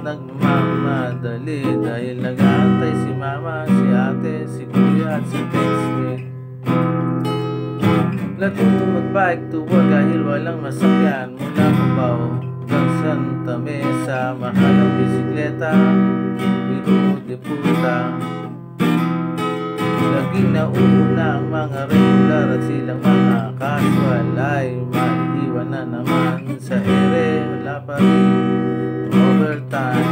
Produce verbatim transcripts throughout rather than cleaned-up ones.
nagmamadali dahil nag-aantay si mama, si ate, si kuya at si textmate. Natuto mag-bike to work dahil walang masakyan mula Cubao hanggang Santa Mesa. Mahal ang bisikleta, biro de puta. Laging nauuna ang mga regular at silang mga casual ay maiiwan na naman sa ere. Wala pa rin overtime,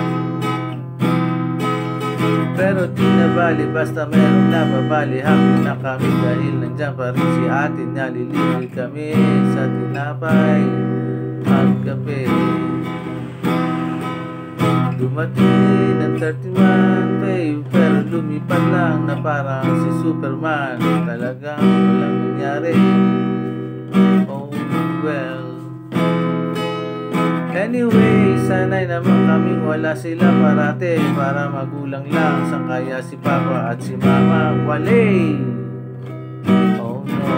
pero di na bali basta meron na babali. Happy na kami dahil nandyan pa rin si ate, nalilibre kami sa tinapay at kape. Dumating ng thirty-one pay, pero lumipat lang na parang si Superman. Talagang walang nangyari. Oh well. Anyway, sanay naman kaming wala sila parate, para magulang lang sa kaya si papa at si mama wale. Oh no.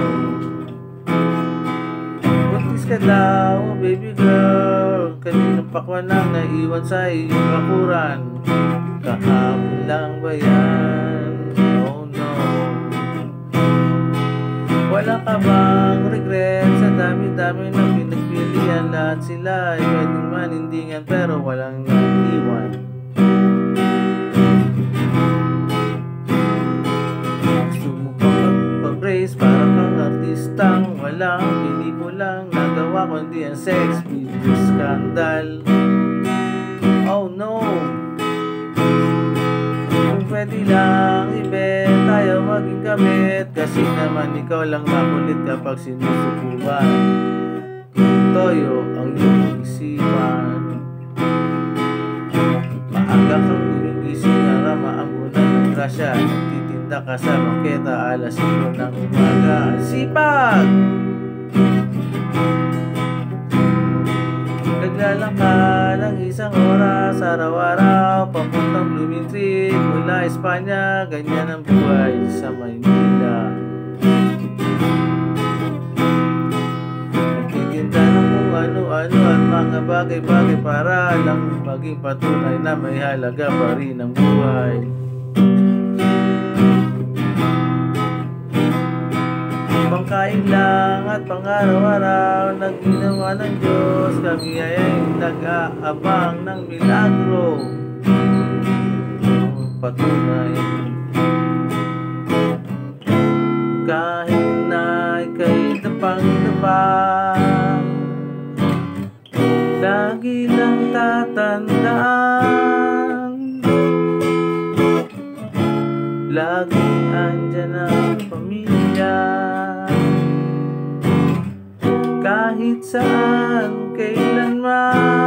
Buntis ka daw, baby girl. Kanina pa ko nang naiwan sa iyong bakuran. Kahapon lang ba yan? Oh no. Wala ka bang regret sa dami-dami ng pinagpilian? Lahat sila ay pwedeng manindingan pero walang naiiwan. Gusto mo pang magpa-praise para kang artistang walang pelikulang nagawa kundi ang sex video scandal. Oh no. Kung pwede lang i-bet tayo maging kabit, kasi naman ikaw lang makulit kapag sinusubukan. Toyo ang iyong isipan. Maaga kang gumigising, narama ang bunan ng grasya. Nagtitinda ka sa bangketa alas singko ng umaga. Sipag! Naglalakad ng isang oras araw-araw papuntang Blooming Street mula Espanya. Ganyan ang buhay sa Maynila. Nagtitinda ng kung ano-ano at mga bagay-bagay para lang maging patunay na may halaga pa rin ang buhay. Pangkain lang at pang-araw-araw nag-ginawa ng Diyos. Kami ay nag-aabang ng milagro. Patunay kahit na ika'y dapang-dapa, lagi lang tatandaan, laging andyan ang pamilya. Kahit saan, kailanman